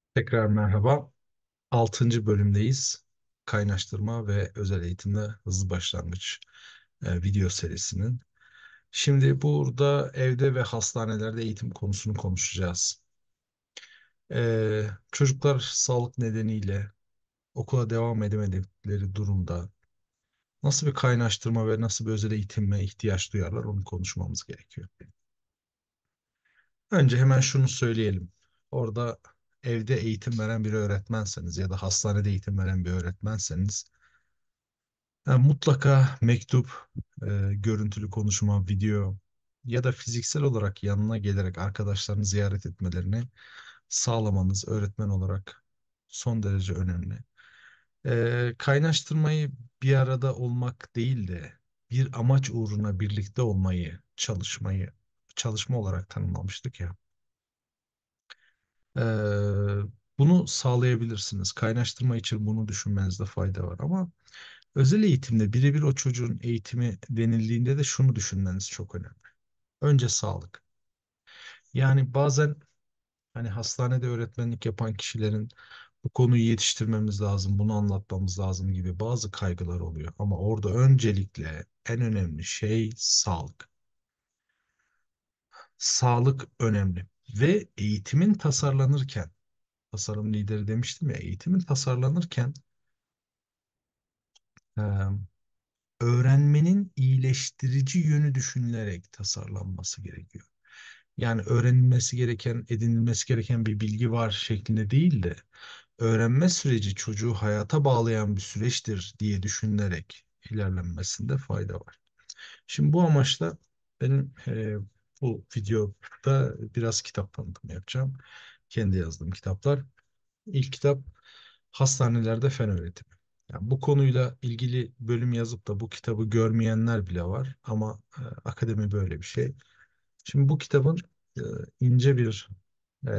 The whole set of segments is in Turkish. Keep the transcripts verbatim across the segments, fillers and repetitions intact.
Tekrar merhaba. Altıncı bölümdeyiz. Kaynaştırma ve özel eğitimde hızlı başlangıç e, video serisinin. Şimdi burada evde ve hastanelerde eğitim konusunu konuşacağız. E, çocuklar sağlık nedeniyle okula devam edemedikleri durumda nasıl bir kaynaştırma ve nasıl bir özel eğitime ihtiyaç duyarlar onu konuşmamız gerekiyor. Önce hemen şunu söyleyelim. Orada evde eğitim veren bir öğretmenseniz ya da hastanede eğitim veren bir öğretmenseniz yani mutlaka mektup, e, görüntülü konuşma, video ya da fiziksel olarak yanına gelerek arkadaşlarını ziyaret etmelerini sağlamanız öğretmen olarak son derece önemli. E, kaynaştırmayı bir arada olmak değil de bir amaç uğruna birlikte olmayı, çalışmayı, çalışma olarak tanımlamıştık ya. E, bunu sağlayabilirsiniz. Kaynaştırma için bunu düşünmenizde fayda var ama özel eğitimde birebir o çocuğun eğitimi denildiğinde de şunu düşünmeniz çok önemli. Önce sağlık. Yani bazen hani hastanede öğretmenlik yapan kişilerin bu konuyu yetiştirmemiz lazım, bunu anlatmamız lazım gibi bazı kaygılar oluyor. Ama orada öncelikle en önemli şey sağlık. Sağlık önemli. Ve eğitimin tasarlanırken, tasarım lideri demiştim ya, eğitimin tasarlanırken e, öğrenmenin iyileştirici yönü düşünülerek tasarlanması gerekiyor. Yani öğrenilmesi gereken, edinilmesi gereken bir bilgi var şeklinde değil de öğrenme süreci çocuğu hayata bağlayan bir süreçtir diye düşünülerek ilerlenmesinde fayda var. Şimdi bu amaçla benim e, bu videoda biraz kitap tanıtımı yapacağım. Kendi yazdığım kitaplar. İlk kitap Hastanelerde Fen Öğretimi. Yani bu konuyla ilgili bölüm yazıp da bu kitabı görmeyenler bile var ama e, akademi böyle bir şey. Şimdi bu kitabın e, ince bir e,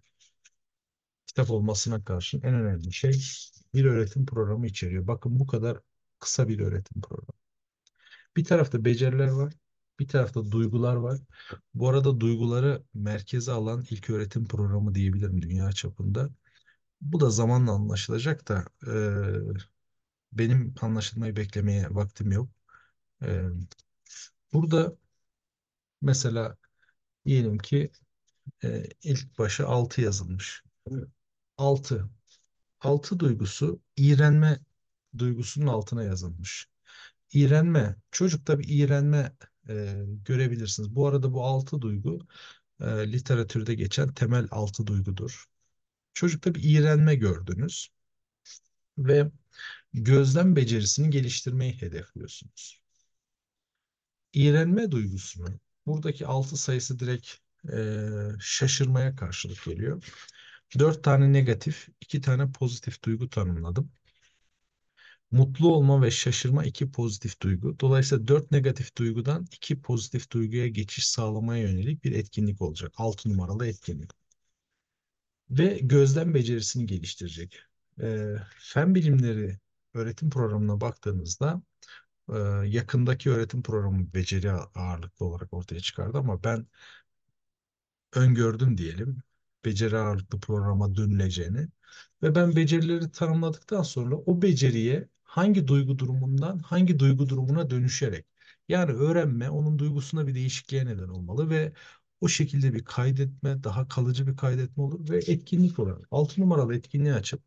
kitap olmasına karşın en önemli şey bir öğretim programı içeriyor. Bakın bu kadar kısa bir öğretim programı. Bir tarafta beceriler var, bir tarafta duygular var. Bu arada duyguları merkeze alan ilk öğretim programı diyebilirim dünya çapında. Bu da zamanla anlaşılacak da e, benim anlaşılmayı beklemeye vaktim yok. E, burada mesela diyelim ki e, ilk başı altı yazılmış. Altı. Altı duygusu iğrenme duygusunun altına yazılmış. İğrenme. Çocukta bir iğrenme e, görebilirsiniz. Bu arada bu altı duygu e, literatürde geçen temel altı duygudur. Çocukta bir iğrenme gördünüz ve gözlem becerisini geliştirmeyi hedefliyorsunuz. İğrenme duygusunu buradaki altı sayısı direkt e, şaşırmaya karşılık geliyor. Dört tane negatif, iki tane pozitif duygu tanımladım. Mutlu olma ve şaşırma iki pozitif duygu. Dolayısıyla dört negatif duygudan iki pozitif duyguya geçiş sağlamaya yönelik bir etkinlik olacak. Altı numaralı etkinlik. Ve gözlem becerisini geliştirecek. Ee, fen bilimleri öğretim programına baktığınızda e, yakındaki öğretim programı beceri ağırlıklı olarak ortaya çıkardı ama ben öngördüm diyelim. Beceri ağırlıklı programa dönüleceğini ve ben becerileri tanımladıktan sonra o beceriye hangi duygu durumundan hangi duygu durumuna dönüşerek yani öğrenme onun duygusunda bir değişikliğe neden olmalı ve o şekilde bir kaydetme daha kalıcı bir kaydetme olur ve etkinlik olur. Altı numaralı etkinliği açıp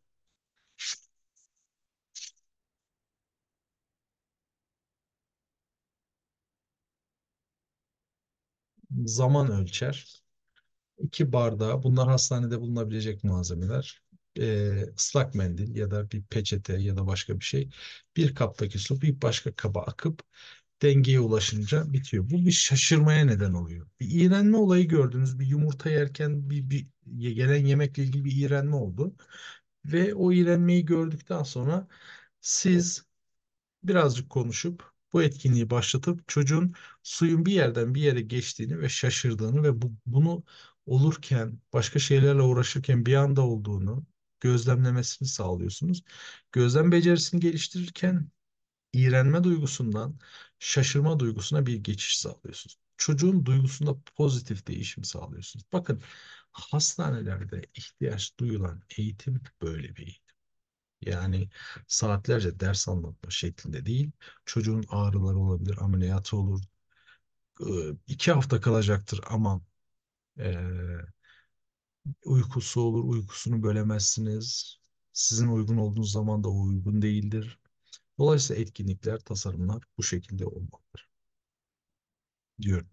zaman ölçer. İki bardağı, bunlar hastanede bulunabilecek malzemeler. Ee, ıslak mendil ya da bir peçete ya da başka bir şey. Bir kaptaki su bir başka kaba akıp dengeye ulaşınca bitiyor. Bu bir şaşırmaya neden oluyor. Bir iğrenme olayı gördünüz. Bir yumurta yerken bir, bir gelen yemekle ilgili bir iğrenme oldu. Ve o iğrenmeyi gördükten sonra siz birazcık konuşup bu etkinliği başlatıp çocuğun suyun bir yerden bir yere geçtiğini ve şaşırdığını ve bu, bunu olurken başka şeylerle uğraşırken bir anda olduğunu gözlemlemesini sağlıyorsunuz. Gözlem becerisini geliştirirken iğrenme duygusundan şaşırma duygusuna bir geçiş sağlıyorsunuz. Çocuğun duygusunda pozitif değişim sağlıyorsunuz. Bakın Hastanelerde ihtiyaç duyulan eğitim böyle bir eğitim. Yani saatlerce ders anlatma şeklinde değil. Çocuğun ağrıları olabilir, ameliyatı olur. Ee, iki hafta kalacaktır ama ee, uykusu olur, uykusunu bölemezsiniz. Sizin uygun olduğunuz zaman da o uygun değildir. Dolayısıyla etkinlikler, tasarımlar bu şekilde olmalıdır diyorum.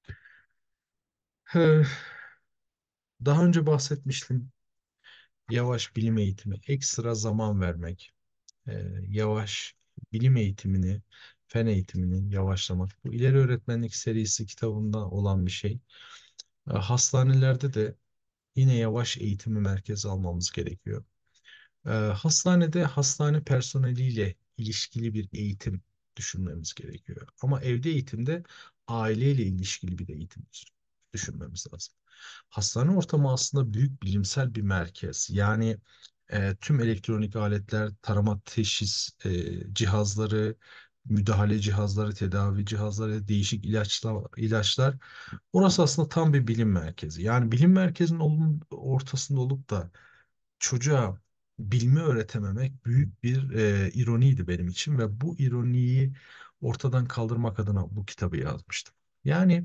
Ee, Daha önce bahsetmiştim. Yavaş bilim eğitimi, ekstra zaman vermek, ee, yavaş bilim eğitimini, fen eğitimini yavaşlamak. Bu ileri öğretmenlik serisi kitabında olan bir şey. Ee, Hastanelerde de yine yavaş eğitimi merkeze almamız gerekiyor. Ee, hastanede hastane personeliyle ilişkili bir eğitim düşünmemiz gerekiyor. Ama evde eğitimde aileyle ilişkili bir eğitim düşünmemiz lazım. Hastane ortamı aslında büyük bilimsel bir merkez. Yani e, tüm elektronik aletler, tarama teşhis e, cihazları, müdahale cihazları, tedavi cihazları, değişik ilaçlar, ilaçlar. Orası aslında tam bir bilim merkezi. Yani bilim merkezinin olun- ortasında olup da çocuğa bilimi öğretememek büyük bir e, ironiydi benim için ve bu ironiyi ortadan kaldırmak adına bu kitabı yazmıştım. Yani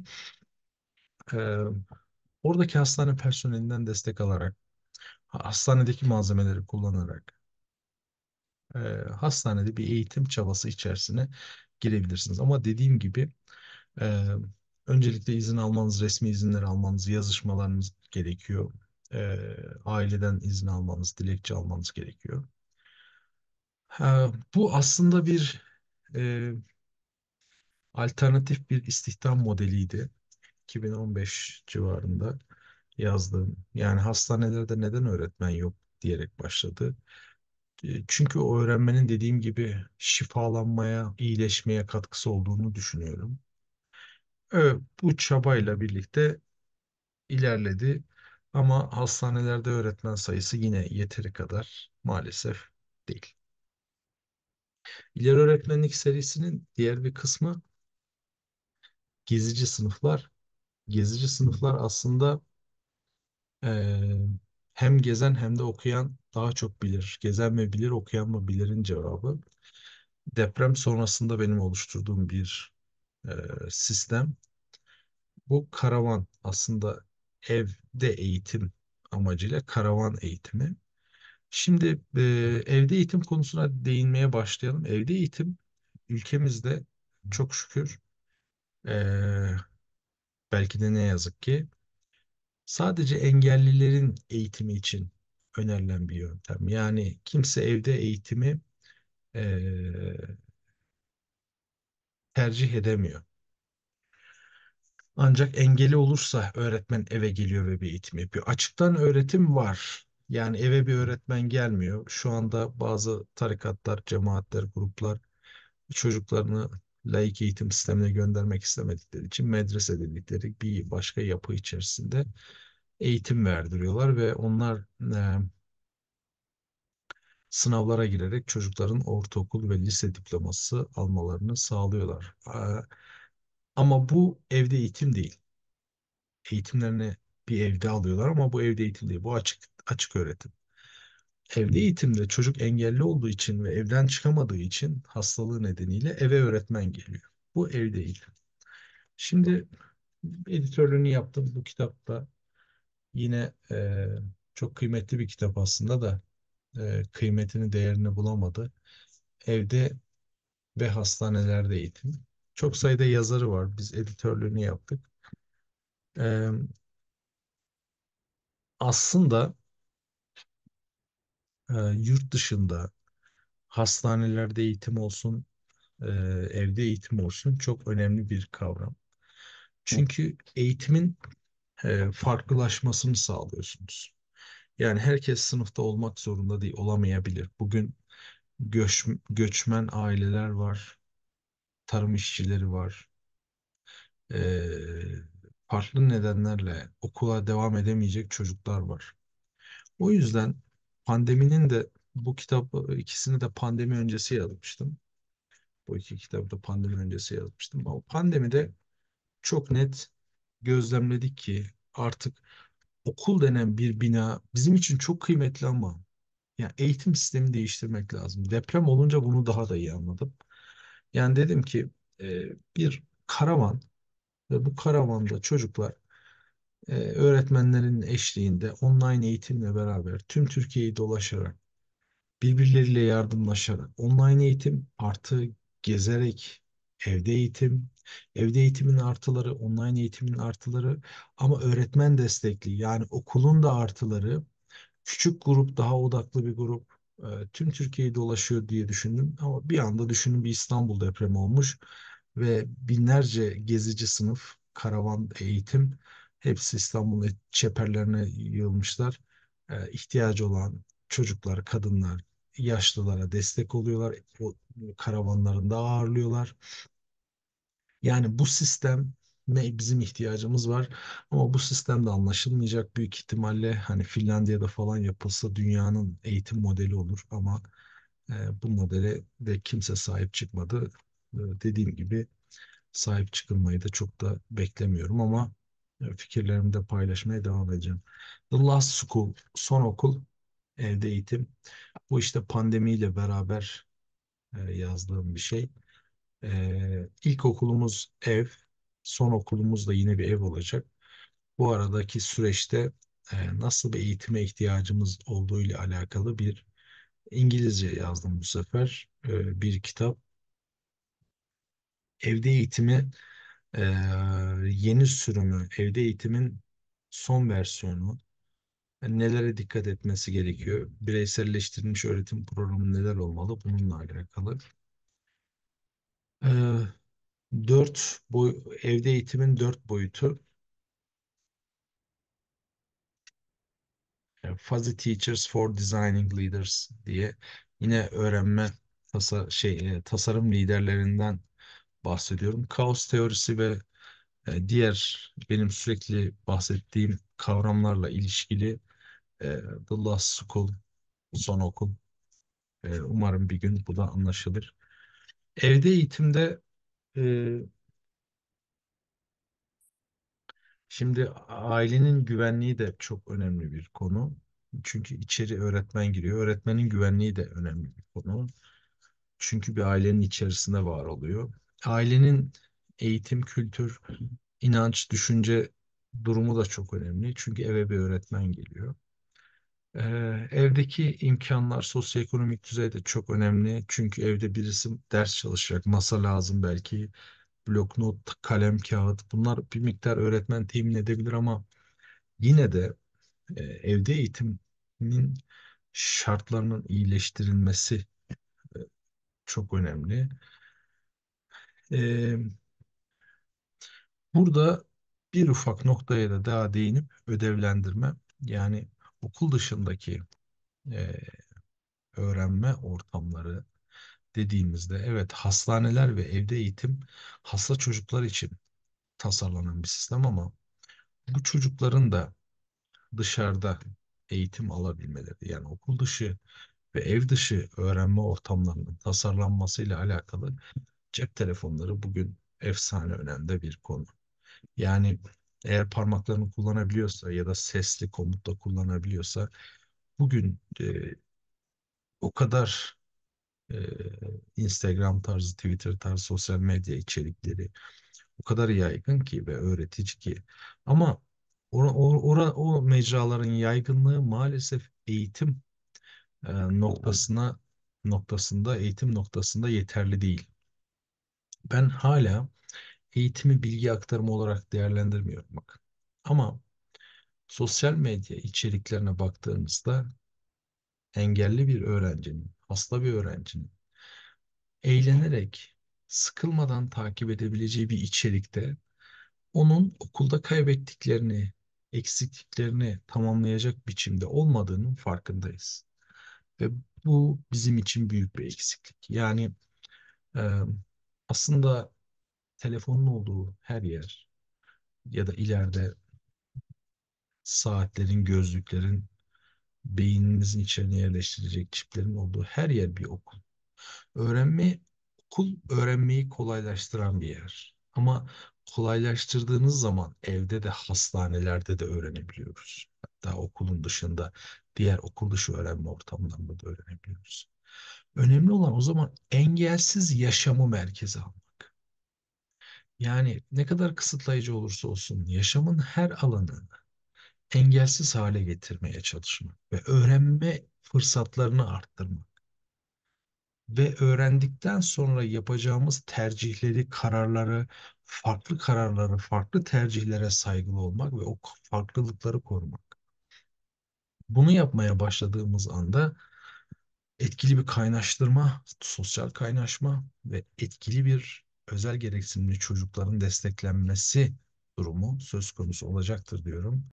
e, oradaki hastane personelinden destek alarak, ha- hastanedeki malzemeleri kullanarak e, hastanede bir eğitim çabası içerisine girebilirsiniz. Ama dediğim gibi e, öncelikle izin almanız, resmi izinleri almanız, yazışmalarınız gerekiyor. E, aileden izin almanız, dilekçe almanız gerekiyor. Ha, bu aslında bir e, alternatif bir istihdam modeliydi. iki bin on beş civarında yazdığım. Yani hastanelerde neden öğretmen yok diyerek başladı. E, Çünkü o öğrenmenin dediğim gibi şifalanmaya, iyileşmeye katkısı olduğunu düşünüyorum. Evet, bu çabayla birlikte ilerledi. Ama hastanelerde öğretmen sayısı yine yeteri kadar maalesef değil. İleri öğretmenlik serisinin diğer bir kısmı gezici sınıflar. Gezici sınıflar aslında eee, hem gezen hem de okuyan daha çok bilir. Gezen mi bilir, okuyan mı bilir'in cevabı. Deprem sonrasında benim oluşturduğum bir eee, sistem. Bu karavan aslında evde eğitim amacıyla karavan eğitimi. Şimdi eee, evde eğitim konusuna değinmeye başlayalım. Evde eğitim ülkemizde çok şükür eee, belki de ne yazık ki sadece engellilerin eğitimi için önerilen bir yöntem. Yani kimse evde eğitimi eee, tercih edemiyor. Ancak engeli olursa öğretmen eve geliyor ve bir eğitim yapıyor. Açıktan öğretim var. Yani eve bir öğretmen gelmiyor. Şu anda bazı tarikatlar, cemaatler, gruplar çocuklarını laik eğitim sistemine göndermek istemedikleri için medrese dedikleri bir başka yapı içerisinde eğitim verdiriyorlar ve onlar e, sınavlara girerek çocukların ortaokul ve lise diploması almalarını sağlıyorlar. Ee, Ama bu evde eğitim değil. Eğitimlerini bir evde alıyorlar ama bu evde eğitim değil. Bu açık açık öğretim. Evde eğitimde çocuk engelli olduğu için ve evden çıkamadığı için hastalığı nedeniyle eve öğretmen geliyor. Bu evde eğitim. Şimdi editörlüğünü yaptım bu kitapta. Yine e, çok kıymetli bir kitap aslında da e, kıymetini, değerini bulamadı. Evde ve hastanelerde eğitim. Çok sayıda yazarı var. Biz editörlüğünü yaptık. Ee, Aslında e, yurt dışında hastanelerde eğitim olsun, e, evde eğitim olsun çok önemli bir kavram. Çünkü eğitimin e, farklılaşmasını sağlıyorsunuz. Yani herkes sınıfta olmak zorunda değil, olamayabilir. Bugün göç, göçmen aileler var, tarım işçileri var. Ee, Farklı nedenlerle okula devam edemeyecek çocuklar var. O yüzden pandeminin de bu kitap ikisini de pandemi öncesi yazmıştım. Bu iki kitabı da pandemi öncesi yazmıştım. Ama pandemide çok net gözlemledik ki artık okul denen bir bina bizim için çok kıymetli ama yani eğitim sistemi değiştirmek lazım. Deprem olunca bunu daha da iyi anladım. Yani dedim ki e, bir karavan ve bu karavanda çocuklar e, öğretmenlerin eşliğinde online eğitimle beraber tüm Türkiye'yi dolaşarak birbirleriyle yardımlaşarak online eğitim artı gezerek evde eğitim, evde eğitimin artıları, online eğitimin artıları ama öğretmen destekli yani okulun da artıları küçük grup, daha odaklı bir grup e, tüm Türkiye'yi dolaşıyor diye düşündüm. Ama bir anda düşünün bir İstanbul depremi olmuş ve binlerce gezici sınıf, karavan eğitim hepsi İstanbul'un çeperlerine yığılmışlar. E, ihtiyacı olan çocuklar, kadınlar, yaşlılara destek oluyorlar. O karavanlarında ağırlıyorlar. Yani bu sistem ne bizim ihtiyacımız var ama bu sistemde anlaşılmayacak büyük ihtimalle hani Finlandiya'da falan yapılsa dünyanın eğitim modeli olur ama e, bu modele de kimse sahip çıkmadı. E, dediğim gibi sahip çıkılmayı da çok da beklemiyorum ama e, fikirlerimi de paylaşmaya devam edeceğim. The Last School, son okul, evde eğitim. Bu işte pandemiyle beraber e, yazdığım bir şey. Ee, ilk okulumuz ev, son okulumuz da yine bir ev olacak. Bu aradaki süreçte e, nasıl bir eğitime ihtiyacımız olduğu ile alakalı bir İngilizce yazdım bu sefer. Ee, bir kitap. Evde eğitimi e, yeni sürümü, evde eğitimin son versiyonu. Yani nelere dikkat etmesi gerekiyor? Bireyselleştirilmiş öğretim programı neler olmalı? Bununla alakalı. Ee, dört boy, evde eğitimin dört boyutu. e, Fuzzy Teachers for Designing Leaders diye yine öğrenme tasa şey e, tasarım liderlerinden bahsediyorum. Kaos teorisi ve e, diğer benim sürekli bahsettiğim kavramlarla ilişkili e, The Last School, son okul. E, umarım bir gün bu da anlaşılır. Evde eğitimde e, şimdi ailenin güvenliği de çok önemli bir konu. Çünkü içeri öğretmen giriyor. Öğretmenin güvenliği de önemli bir konu. Çünkü bir ailenin içerisinde var oluyor. Ailenin eğitim, kültür, inanç, düşünce durumu da çok önemli. Çünkü eve bir öğretmen geliyor. Ee, evdeki imkanlar sosyoekonomik düzeyde çok önemli. Çünkü evde birisi ders çalışacak, masa lazım belki, bloknot, kalem, kağıt. Bunlar bir miktar öğretmen temin edebilir ama yine de e, evde eğitimin şartlarının iyileştirilmesi e, çok önemli. Ee, Burada bir ufak noktaya da daha değinip ödevlendirme yani okul dışındaki e, öğrenme ortamları dediğimizde evet hastaneler ve evde eğitim hasta çocuklar için tasarlanan bir sistem ama bu çocukların da dışarıda eğitim alabilmeleri yani okul dışı ve ev dışı öğrenme ortamlarının tasarlanmasıyla alakalı cep telefonları bugün efsane önemli bir konu. Yani eğer parmaklarını kullanabiliyorsa ya da sesli komutla kullanabiliyorsa bugün e, o kadar e, Instagram tarzı, Twitter tarzı sosyal medya içerikleri o kadar yaygın ki ve öğretici ki. Ama o, o, ora- o mecraların yaygınlığı maalesef eğitim e, noktasına noktasında eğitim noktasında yeterli değil. Ben hala eğitimi bilgi aktarımı olarak değerlendirmiyorum bak. Ama sosyal medya içeriklerine baktığımızda engelli bir öğrencinin, hasta bir öğrencinin eğlenerek, sıkılmadan takip edebileceği bir içerikte onun okulda kaybettiklerini, eksikliklerini tamamlayacak biçimde olmadığının farkındayız. Ve bu bizim için büyük bir eksiklik. Yani e, aslında telefonun olduğu her yer ya da ileride saatlerin, gözlüklerin, beyninizin içine yerleştirecek çiplerin olduğu her yer bir okul. Öğrenme, okul öğrenmeyi kolaylaştıran bir yer. Ama kolaylaştırdığınız zaman evde de hastanelerde de öğrenebiliyoruz. Hatta okulun dışında diğer okul dışı öğrenme ortamlarında da öğrenebiliyoruz. Önemli olan o zaman engelsiz yaşamı merkeze almak. Yani ne kadar kısıtlayıcı olursa olsun yaşamın her alanını engelsiz hale getirmeye çalışmak ve öğrenme fırsatlarını arttırmak ve öğrendikten sonra yapacağımız tercihleri, kararları, farklı kararları, farklı tercihlere saygılı olmak ve o farklılıkları korumak. Bunu yapmaya başladığımız anda etkili bir kaynaştırma, sosyal kaynaşma ve etkili bir özel gereksinimli çocukların desteklenmesi durumu söz konusu olacaktır diyorum.